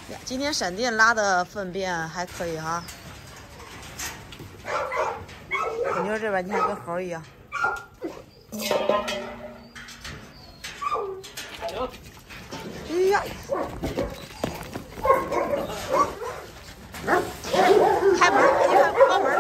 呀，今天闪电拉的粪便还可以哈。虎妞这边你看跟猴一样。哎呀！开门，你看关门。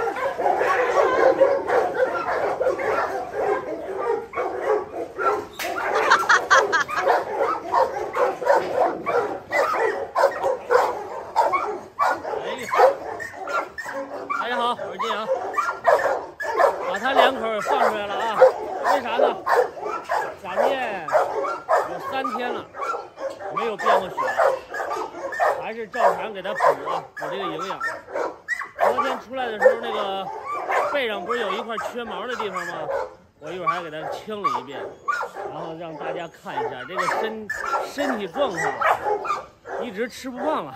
大家好，我是金阳，把他2口放出来了啊！为啥呢？闪电有3天了，没有变过血，还是照常给他补这个营养。昨天出来的时候，那个背上不是有一块缺毛的地方吗？我一会儿还给他清了一遍，然后让大家看一下这个身体状况，一直吃不胖了。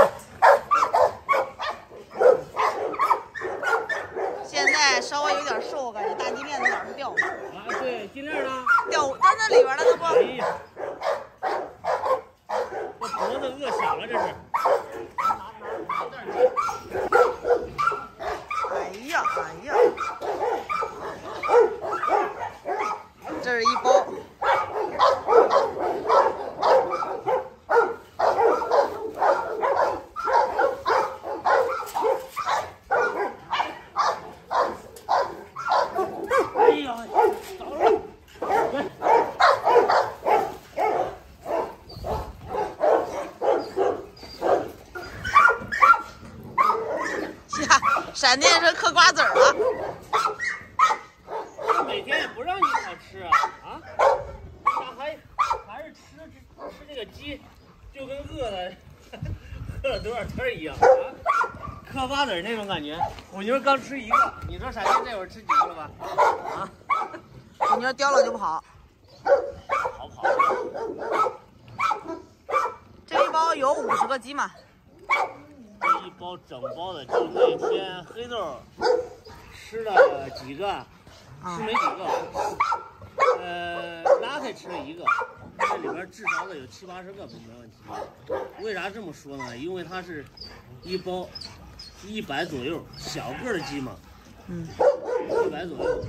现在稍微有点瘦，我感觉大鸡面子老是掉。 啊，对，金链呢？ 掉在那里边了，都不。 哎呀，这脖子饿小了，这是。 哎呀，哎呀，这是一包。 哎呀，找了， 呀，闪电是嗑瓜子儿了。 每天也不让你好吃啊啊！那还是吃这个鸡，就跟饿了喝了多少天一样啊！嗑瓜子那种感觉。我妞刚吃一个，你说闪电这会儿吃几个了吧？啊！ 虎妞叼了就跑。 跑。 这一包有50个鸡嘛。 这一包整包的，就那天黑豆吃了几个，吃没几个，拉开吃了1个，这里边至少得有70-80个没问题。为啥这么说呢？因为它是一包100左右，小个的鸡嘛，100左右。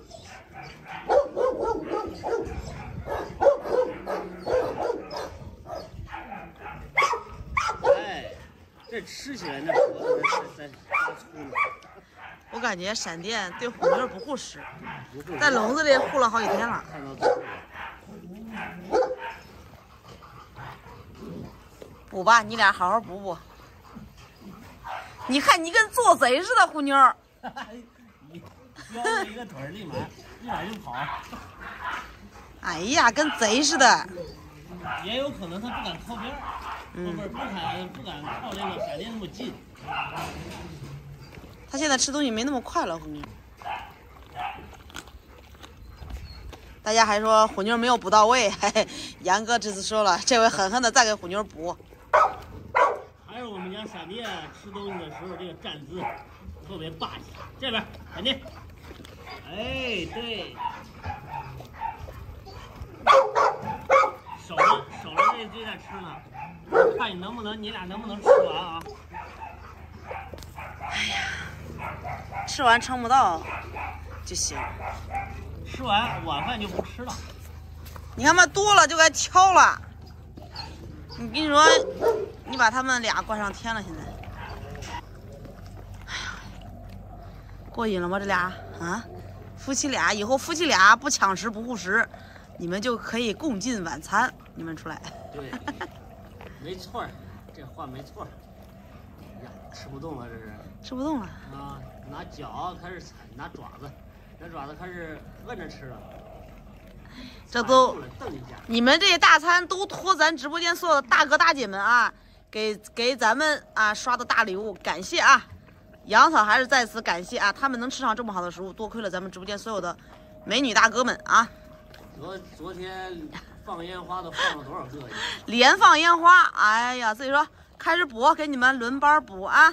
哎，这吃起来那脖子在发粗呢。 我感觉闪电对虎妞不护食，在笼子里护了好几天了。 看到最后了。 补吧，你俩好好补补。你看你跟做贼似的，虎妞。 你叼着一个腿立马就跑。 哎呀，跟贼似的。 也有可能他不敢靠边儿，不敢靠这个闪电那么近。 他现在吃东西没那么快了，虎妞。大家还说虎妞没有补到位，嘿嘿，杨哥这次说了，这回狠狠的再给虎妞补。 还有我们家闪电吃东西的时候，这个站姿特别霸气。这边闪电，哎，对，守着这堆在吃呢，看你俩能不能吃完啊？ 哎呀，吃完撑不到就行。 吃完晚饭就不吃了。 你看嘛，多了就该挑了。你跟你说，你把他们俩惯上天了，现在。哎呀，过瘾了吗？这俩啊，夫妻俩以后夫妻俩不抢食不护食，你们就可以共进晚餐。你们出来。 对，没错，这话没错。呀，吃不动了，这是。 吃不动了。 啊，拿脚开始踩，拿爪子开始摁着吃了。 这都，你们这些大餐都托咱直播间所有的大哥大姐们啊，给咱们啊刷的大礼物，感谢啊！杨草还是在此感谢啊，他们能吃上这么好的食物，多亏了咱们直播间所有的美女大哥们啊！ 昨天放烟花都放了多少个呀？ 连放烟花，哎呀，所以说开始补，给你们轮班补啊！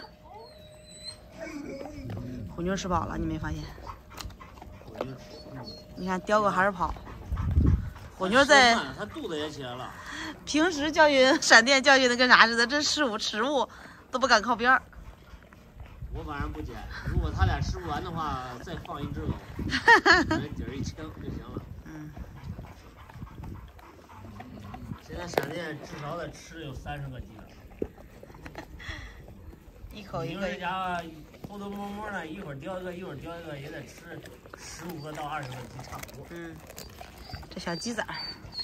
虎妞吃饱了，你没发现？你看雕哥还是跑。 虎妞在， 他肚子也起来了。 平时教训闪电教训的跟啥似的，这食物都不敢靠边儿。 我晚上不捡，如果他俩吃不完的话，再放一只狗，人底儿一呛就行了。 嗯。 现在闪电至少得吃有30个鸡了。 一口一个。 这家伙偷偷摸摸的，一会儿叼一个，一会儿叼一个，也得吃15个到20个鸡差不多。 嗯。这小鸡仔。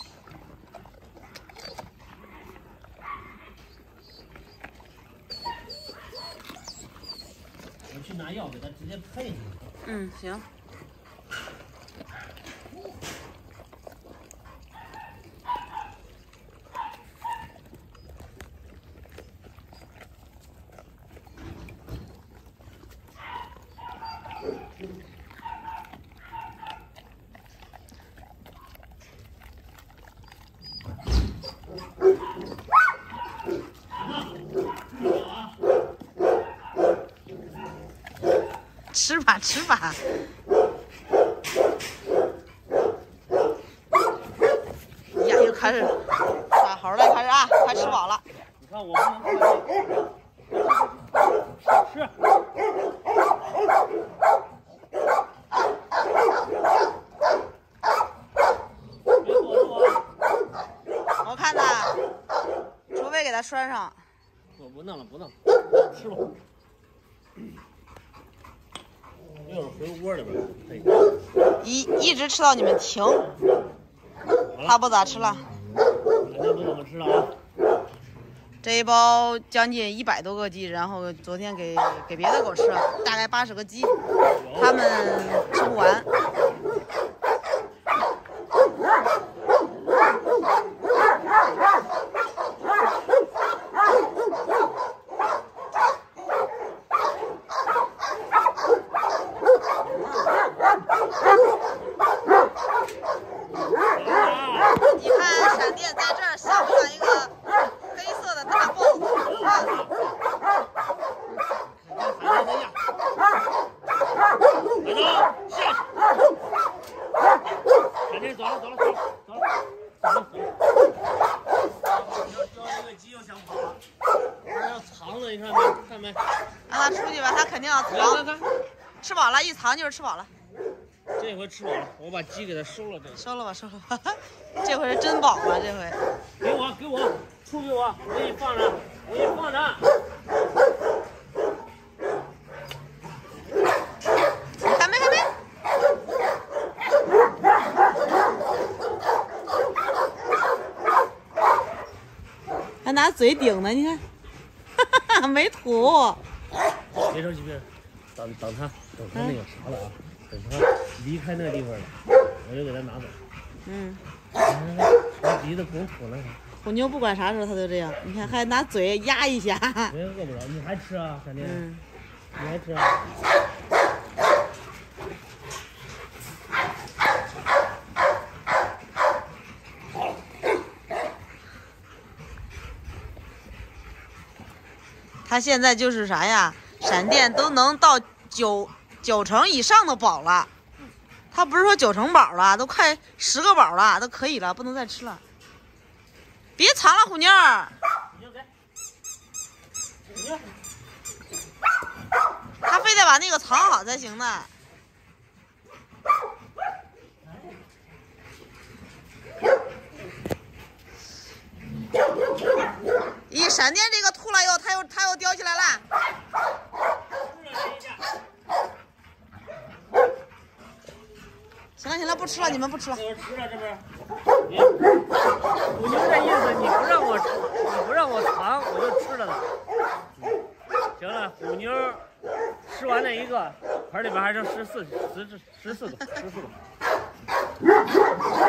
我去拿药给它直接配进去。 嗯，行。吃吧，吃吧。呀，又开始耍猴了，开始啊，快吃饱了。 你看我不能吃。别躲着我。 我看呐，除非给它拴上。 我不弄了，不弄，吃吧。一会儿回窝里边可以。 一直吃到你们停，它不咋吃了。 肯定不怎么吃了啊。 这一包将近100多个鸡，然后昨天给别的狗吃了，大概80个鸡，它们吃不完。你看闪电在这儿像不像一个黑色的大豹子？ 闪电走了。叼这个鸡又想跑了，还要藏着，你看没？ 让它出去吧，它肯定要藏。 看， 吃饱了，一藏就是吃饱了。 这回吃饱了，我把鸡给它收了。 收了吧。这回是真饱了，这回。 给我，出给我，我给你放着。 还没。还拿嘴顶呢，你看，没吐。 别着急，等他那个啥了啊，等他离开那个地方了，我就给他拿走。他急的拱土了。 虎妞不管啥时候他都这样，你看还拿嘴压一下。 没饿不着，你还吃啊，闪电？你还吃啊？ 他现在就是啥呀？闪电都能到九成以上的饱了，他不是说9成饱了，都快10个饱了，都可以了，不能再吃了。别藏了，虎妞儿。他非得把那个藏好才行呢。咦，闪电这个吐了以后，它又叼起来了。行了，不吃了，你们不吃了。 吃了，这不是？虎妞这意思，你不让我吃，你不让我藏，我就吃了它。行了，虎妞吃完那一个，盆里边还剩14个。